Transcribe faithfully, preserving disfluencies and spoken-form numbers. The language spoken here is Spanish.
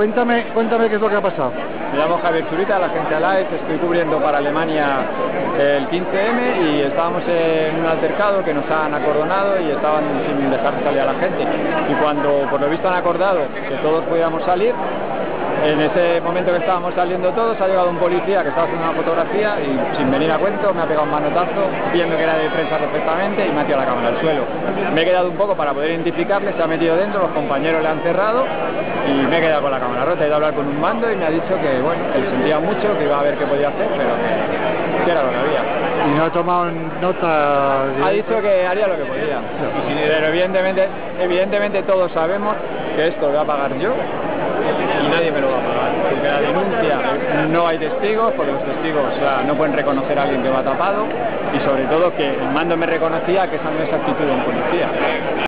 Cuéntame, cuéntame qué es lo que ha pasado. Me llamo Javier Zurita, la agencia Life, estoy cubriendo para Alemania el quince eme y estábamos en un altercado que nos han acordonado y estaban sin dejar salir a la gente. Y cuando por lo visto han acordado que todos pudiéramos salir, en ese momento que estábamos saliendo todos ha llegado un policía que estaba haciendo una fotografía y sin venir a cuento me ha pegado un manotazo, viendo que era de prensa perfectamente y me ha tirado la cámara al suelo. Me he quedado un poco para poder identificarle, se ha metido dentro, los compañeros le han cerrado y me he quedado con la cámara rota. He ido a hablar con un mando y me ha dicho que bueno, que sentía mucho, que iba a ver qué podía hacer, pero que, que era lo que había. ¿Y no ha tomado nota? Ha dicho que haría lo que podía. Sí. Pero evidentemente, evidentemente todos sabemos que esto lo voy a pagar yo y nadie me lo va a pagar, porque la denuncia no hay testigos, porque los testigos o sea, no pueden reconocer a alguien que va tapado y sobre todo que el mando me reconocía que esa no es actitud de un policía.